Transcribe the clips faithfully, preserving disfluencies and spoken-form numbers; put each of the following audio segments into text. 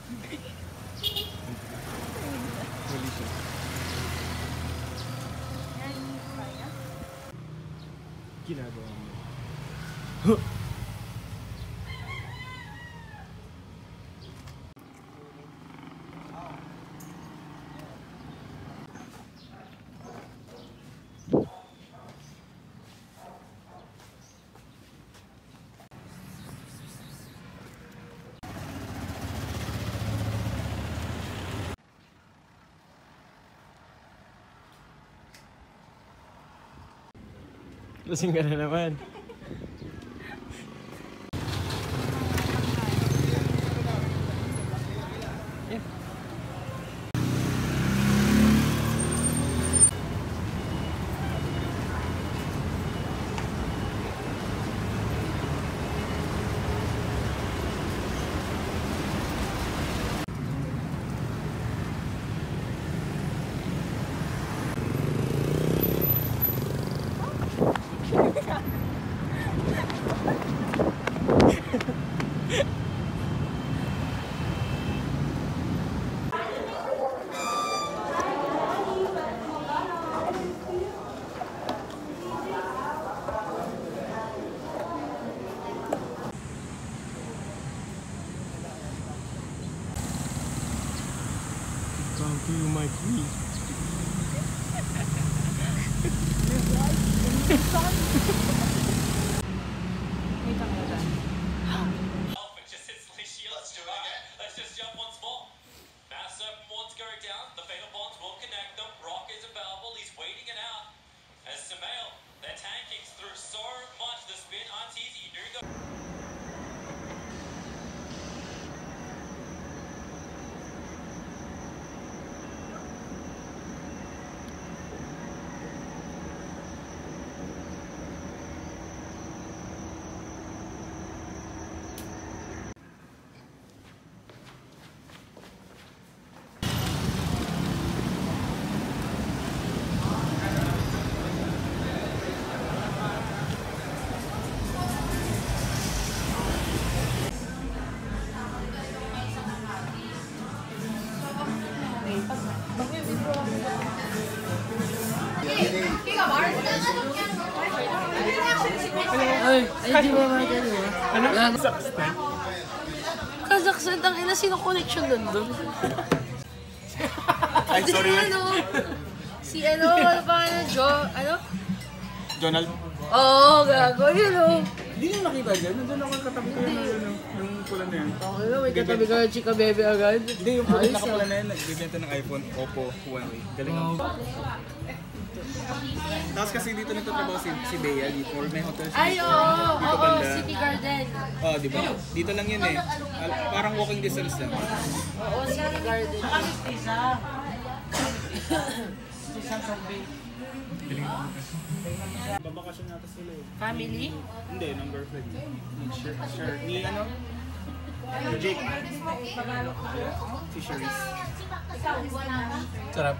Huli siya. Ginagawa mo. Huh! Lasing ka na naman. Yeah. Come to you, my queen. Ay, ay di ba mga gano'n? Ano? Kazakhstan? Kazakhstan, ang ina, sino connection nun doon? Ay, sorry. Ano? Si ano, ano pa ano, Jo, ano? Donald? Oo, gago, yun o. Hindi nyo nakita dyan? Nandun ako katabi ko yung, ano, yung pula na yan. Okay na, may katabi ka ng chika bebe agad. Hindi, yung pula nakapula na yan. Nagbibenta ng iPhone, Oppo, Huawei. Galing ako. Tapos kasi dito nagtatrabaho si, si Bea dito, or may hotel siya Ay, dito. oo, Dito oo, banda. City Garden. Oo, oh, di ba? Dito lang yun eh. Al- Parang walking distance lang. Oo, City Garden. Babakasyon natin sila eh. Family? Hindi, ng girlfriend. Sure, sure. Ni ano? Ni Jake. Si Charisse. Sarap.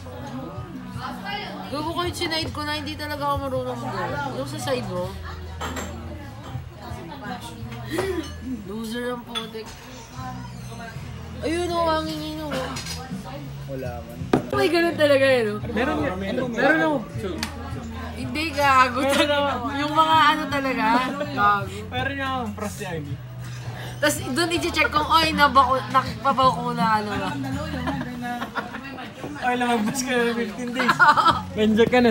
Gago ko yung sinaid ko na hindi talaga ako marunong mag-go. Yung sa side mo. Loser ang putik. Ayun o, hangingin o. Wala man. May ganun talaga yun o. Meron nga. Meron ako. Hindi, gago. Yung mga ano talaga. Gago. Meron nga ako. Pros niya ini. Tapos doon i-check kung, oy, nakapabako na ano ba. Ay, lamabas ka na fifteen days. Menjak ka na.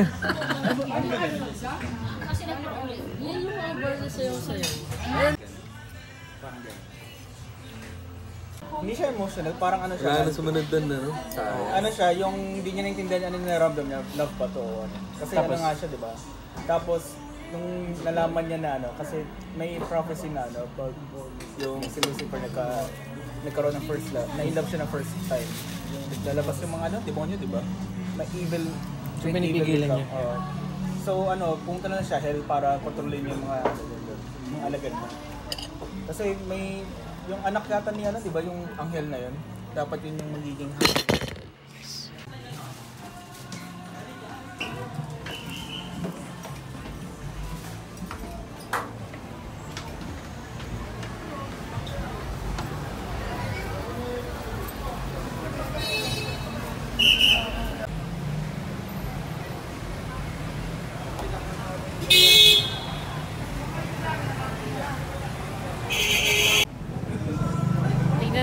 Yan yung mga bar na sayo-sayo. Parang gano'n. Hindi siya emotional, parang ano siya. Ano sumunod doon na, no? Ano siya, yung hindi niya naintindihan ano yung nararamdaman niya, love ba to o ano. Kasi ano nga siya, di ba? Tapos, nung nalaman niya na ano, kasi may prophecy na ano, about yung si Lucifer nagka, nagkaroon ng first love, na-in-love siya ng first time. Yung lalabas yung mga ano, demonyo, di ba? May evil, So, pinipigilan niya. Uh, so ano, pumunta na siya hell para kontrolin yung mga ano, yung alagad niya. Kasi may, yung anak yata niya, ano, di ba, yung anghel na yun, dapat yun yung magiging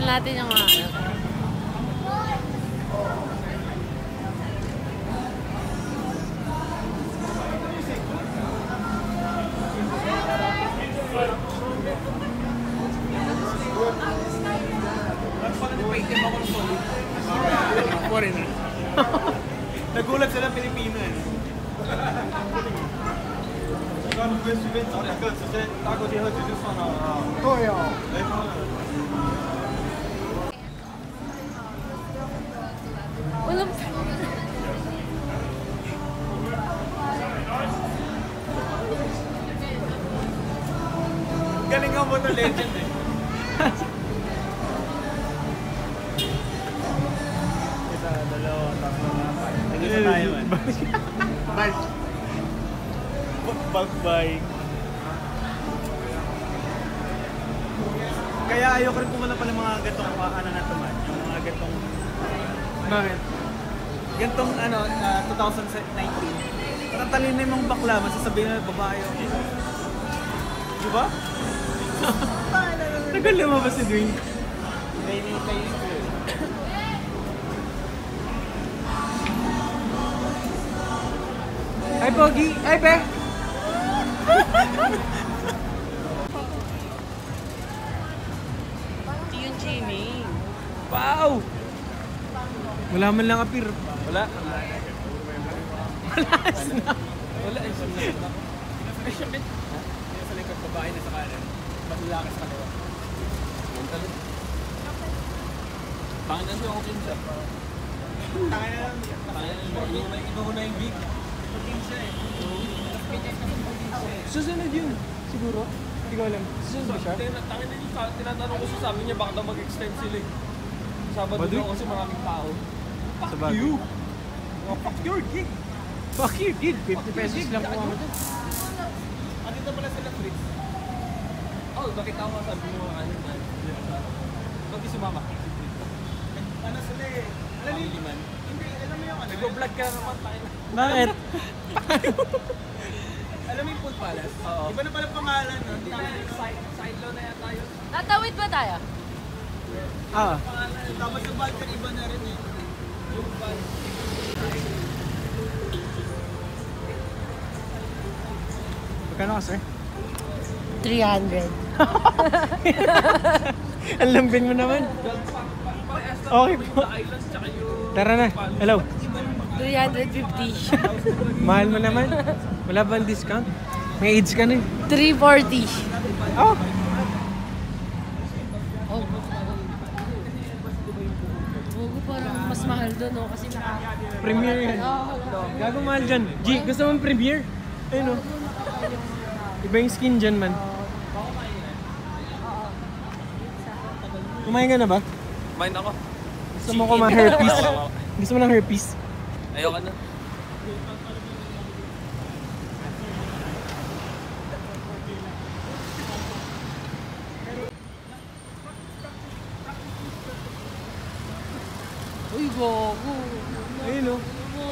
Tignan natin yung mga ano. Foreigner. Nagulat sila Pilipino eh. Walang... Galing nga mo na legend eh. Isa, dalawa, tatlo, apat. Nag-isa tayo man. Bye. Bye-bye. Kaya ayoko rin pumunta pala mga gatong ano na ito man. Yung mga gatong... Bakit? Gantong ano, uh, twenty nineteen. Tatalin na yung mga bakla, masasabihin na babae yung... Diba? Tagal naman ba si Dwayne? May may may Ay, Pogi! Ay, Be! Ito yung Jimmy. Wow! Wala man lang apir. Wala. Wala na. Wala. Ay, syabit. Sa likod, babae na sa kanan. Mas lalaki sa kaliwa. Panginan siya ako kinsa. Panginan lang. Panginan. Iba ko na yung big. Kinsa eh. Susunod yun. Siguro? Hindi ko alam. Susunod ba siya? Panginan yung tinatanong ko sa sabi niya baka daw mag-extend sila eh. Sabado daw kasi maraming tao. Fuck you! Fuck your gig! Fuck your gig! fifty pesos lang po kami. Andito pala sila, Fritz. Oh, bakit ako sabi mo ano man? Bakit sumama? Ano sila eh? Alam mo liman? Hindi, alam mo yung ano? Nag-vlog ka naman tayo. Bakit? Alam mo yung Pool Palace? Oo. Iba na pala pangalan. Side low na yan tayo. Tatawid ba tayo? Ah. Tapos yung balkan iba na rin eh. Yung balkan. Magkano ka, sir? three hundred. Ang lambing mo naman. Okay po. Tara na. Hello. three fifty. Mahal mo naman. Wala bang discount? May AIDS ka na eh. three forty. Oh. Huwag parang mas mahal doon, no? Kasi naka... Premiere yan. Gago mahal dyan. G, gusto mong premiere? Ayun o. Iba yung skin dyan man. Kumain ka na ba? Kumain ako. Gusto mo kumain herpes? Gusto mo ng herpes? Ayoko na. Uy, gogo. Ayun o.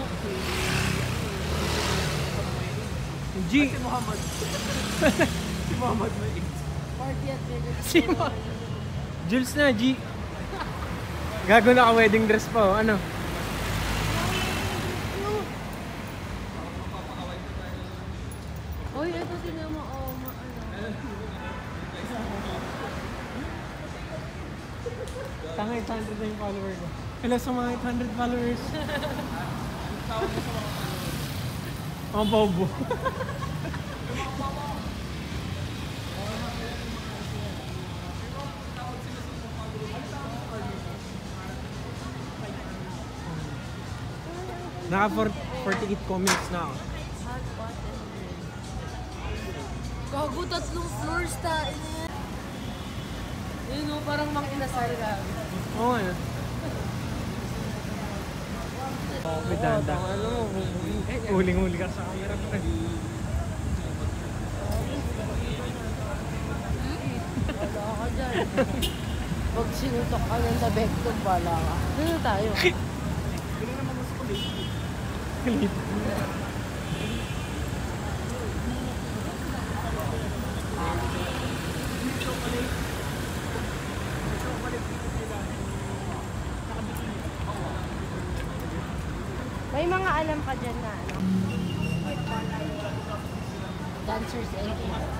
G. Si Muhammad. Si Muhammad na AIDS. Party at Vegas. Si Muhammad. Jules na, G. Gago na ka-wedding dress pa oh. Ano? Uy, ito tingnan mo. Oh, ma ano. Tanga eight hundred na yung follower ko. Hello sa mga eight hundred followers. Ang bobo. Naka forty-eight comments na ako. Gago, tatlong floors ta. Yun o, parang mang inasal ka. Oo nga. May danda. Huling-huli ka sa camera. Wala ka dyan. Pag sinutok ka ng tabekton, wala ka. Dito tayo. Hindi naman mas kulit. Kulit. mga alam ka dyan na ano? Dancers and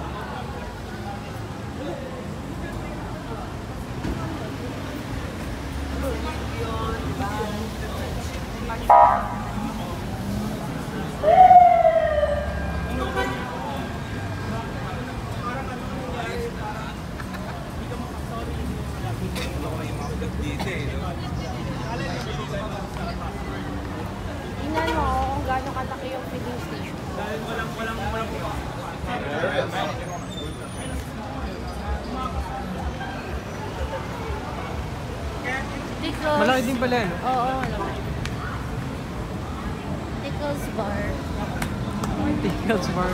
tingnan mo kung gaano kalaki yung filling station. Dahil walang walang walang Tickles. Malaki din pala, no? Oo, malaki. Tickles bar. Tickles bar.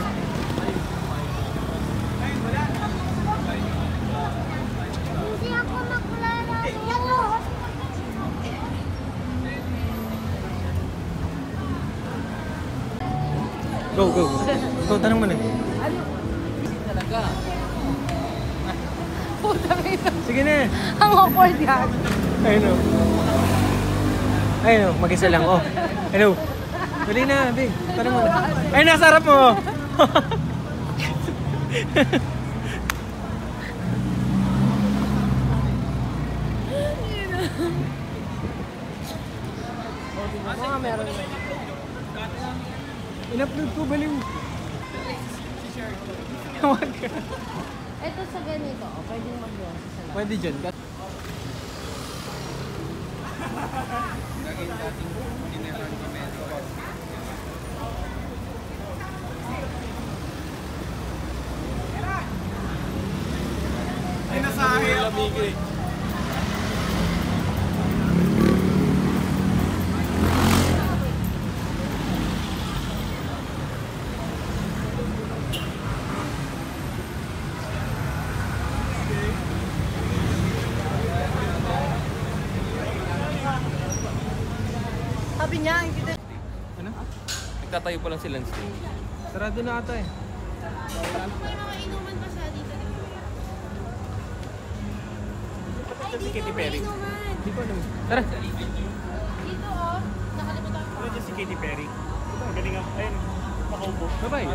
Hindi ako maglalaro. Go, go. Go, tanong mo na. Ano? Talaga. Putang ito. Sige na. Ang awkward yan. Ayun o. Ayun o, mag-isa lang. Oh. Hello. Dali na, be. Tanong mo na. Ay, nasa harap mo. Mga meron na. In-upload ko, baliw. Tawag ka. Ito sa ganito, oh, pwedeng mag-yos sa loob. Pwede dyan. Ay, nasa akin. Lamigay. Sabi niya, hindi na. Ano? Nagtatayo pa lang silang stage. Sarado na ata eh. May mga inuman pa siya dito. Ay, dito Katy may Perry. inuman. Hindi ko alam. Tara. Dito oh, nakalimutan ko. Ano dyan si Katy Perry? Galing ako. Ayun, nakaupo. Bye-bye.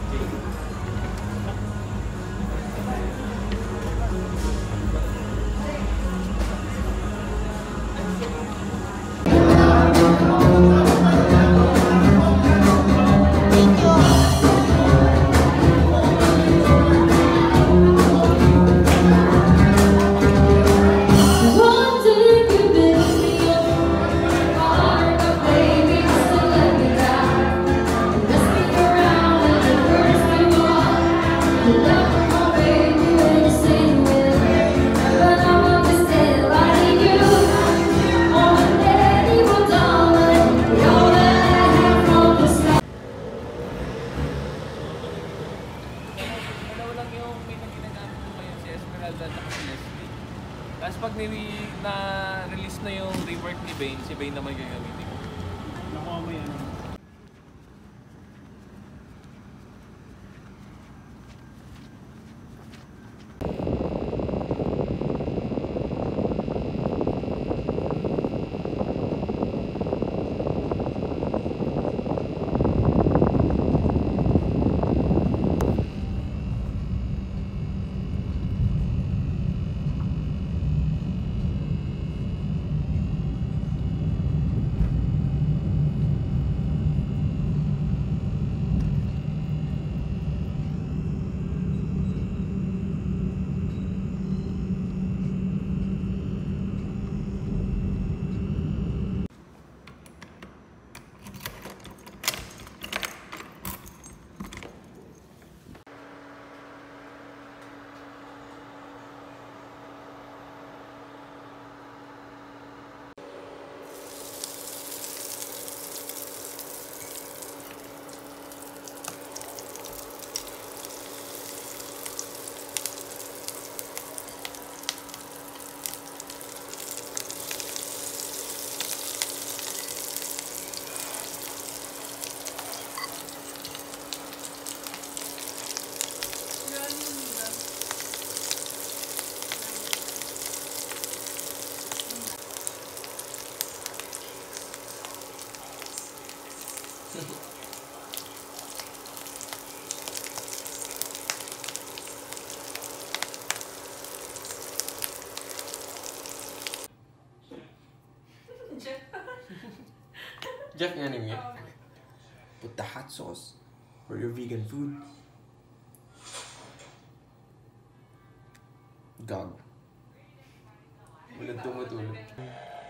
Tapos pag na-release na yung rework ni Bane, si Bane naman gagamitin ko. Nakuha mo yan. Jeff anime. Put the hot sauce for your vegan food. Gag. Walang tumutulog.